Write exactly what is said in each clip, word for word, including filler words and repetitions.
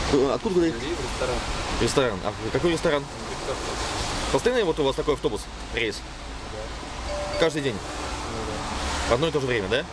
Откуда вы? Ресторан. Ресторан. А какой ресторан? Постоянно вот у вас такой автобус, рейс? Да. Каждый день? Ну, да. В одно и то же время, да?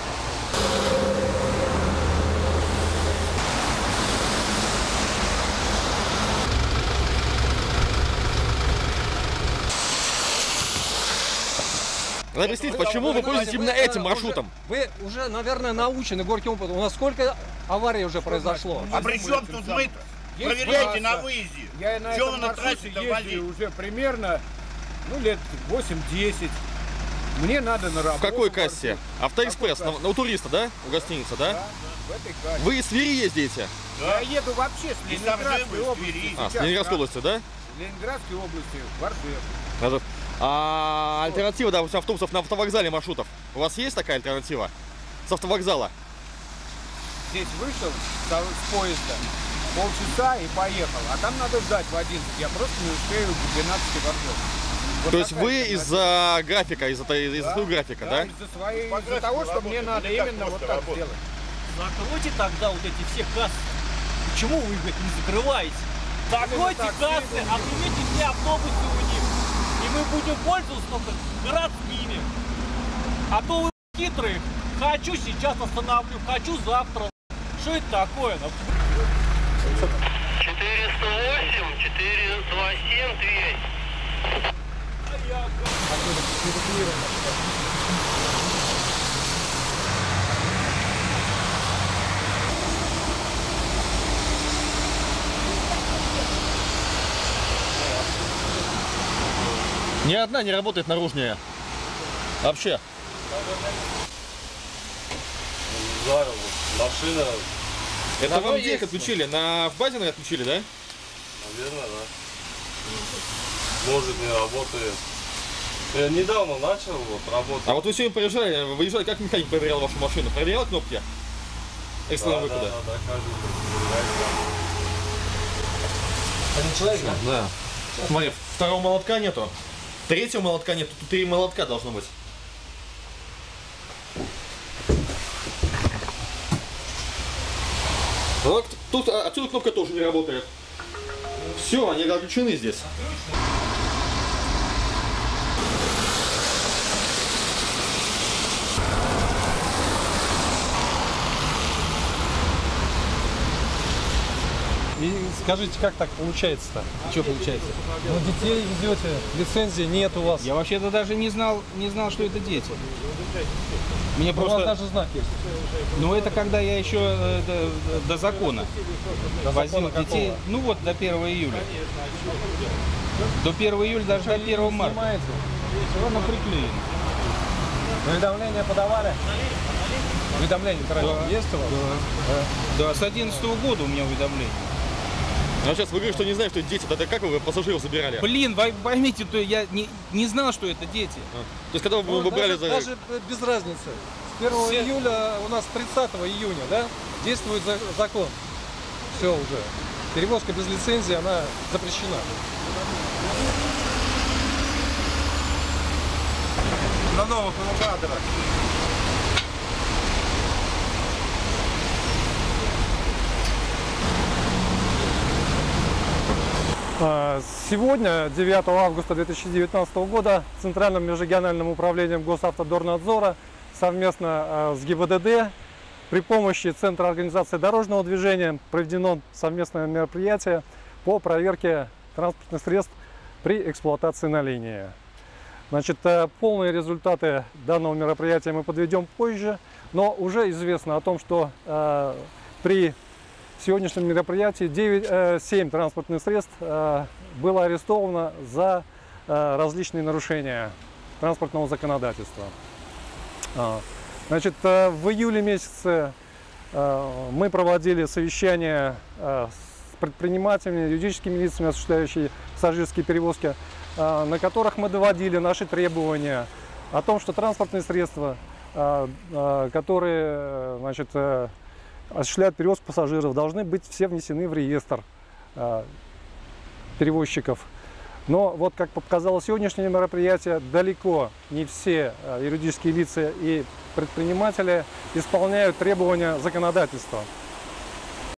Надо объяснить, почему вы пользуетесь именно этим маршрутом? Вы уже, наверное, научены горьким опытом. У нас сколько аварий уже произошло? А при чем тут мы? Проверяйте на выезде. Я на этом маршруте езжу уже примерно, ну, лет восемь-десять. Мне надо на работу. В какой кассе? Автоэкспресс, на, на, у туриста, да? У гостиницы, да? Да, в этой кассе. Вы из Твери ездите? Да. Я еду вообще с Ленинградской области. А, с Ленинградской области, да? С Ленинградской области, Варшев. Даже... А альтернатива, допустим, автобусов на автовокзале маршрутов? У вас есть такая альтернатива? С автовокзала? Здесь вышел с поезда полчаса и поехал. А там надо ждать в одиннадцать. Я просто не успею к двенадцати Варшев. Вот. То есть вы из-за графика, из-за из да, своего графика, да? Да, из-за своей, из-за того, что мне надо именно вот так сделать. Закройте тогда вот эти все кассы. Почему вы их не закрываете? Закройте кассы, отнимите все автобусы у них. И мы будем пользоваться только городскими. А то вы хитрые. Хочу сейчас остановлю, хочу завтра. Что это такое? четыреста восемь, четыреста восемь, Тверь. Ни одна не работает наружнее. Вообще. Машина. Это вам где их отключили? На в базе, наверное, отключили, да? Наверное, да. Может, не работает. Я недавно начал вот работать. А вот вы сегодня приезжали, выезжали, как механик проверял вашу машину? Проверял кнопки экстренного да, выхода? Да, да, да, каждый. Один человек, да? Да. Смотри, второго молотка нету. Третьего молотка нету, тут три молотка должно быть. Вот, тут отсюда кнопка тоже не работает. Все, они отключены здесь. И скажите, как так получается-то? Что получается? Ну, детей везете, лицензии нет у вас. Я вообще-то даже не знал, не знал, что это дети. Мне У просто... вас даже знак есть. Ну, это когда я еще э, до, до закона До возил закона детей. какого? Ну вот, до первого июля. До первого июля, даже до первого марта. Снимаете? Ровно приклеено. Уведомления подавали? Уведомления Да. есть у вас? Да. Да, с одиннадцатого года у меня уведомление. А сейчас вы говорите, что не знаете, что это дети. Тогда как вы пассажиров забирали? Блин, вы поймите, то я не, не знал, что это дети. А. То есть когда вы Ну, выбрали даже, за... даже без разницы. С первого Все. июля у нас тридцатого июня, да, действует за- закон. Все уже. Перевозка без лицензии, она запрещена. На новых эвакуаторах. Сегодня, девятого августа две тысячи девятнадцатого года, Центральным межрегиональным управлением Госавтодорнадзора совместно с ГИБДД при помощи Центра организации дорожного движения проведено совместное мероприятие по проверке транспортных средств при эксплуатации на линии. Значит, полные результаты данного мероприятия мы подведем позже, но уже известно о том, что э, при сегодняшнем мероприятии девять, семь транспортных средств э, было арестовано за э, различные нарушения транспортного законодательства. А, значит, э, в июле месяце э, мы проводили совещание э, с предпринимателями, юридическими лицами, осуществляющими пассажирские перевозки, э, на которых мы доводили наши требования о том, что транспортные средства, э, э, которые, значит, э, осуществляют перевозку пассажиров, должны быть все внесены в реестр э, перевозчиков. Но вот, как показало сегодняшнее мероприятие, далеко не все э, юридические лица и предприниматели исполняют требования законодательства.